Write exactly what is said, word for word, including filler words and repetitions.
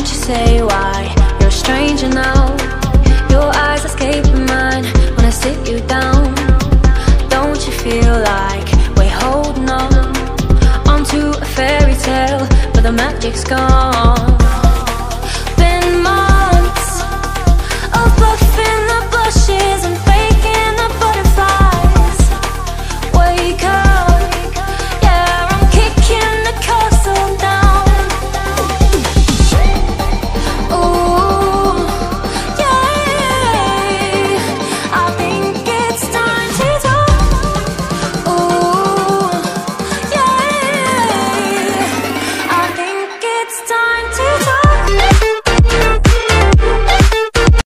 Won't you say why you're a stranger now? Your eyes escaping mine when I sit you down. Don't you feel like we're holding on onto a fairy tale, but the magic's gone? Been months of bluffing the blushes and faking the butterflies. Wake up, yeah, I'm kicking the castle down. Ooh, yeah, I think it's time to talk. Ooh, yeah, I think it's time to talk.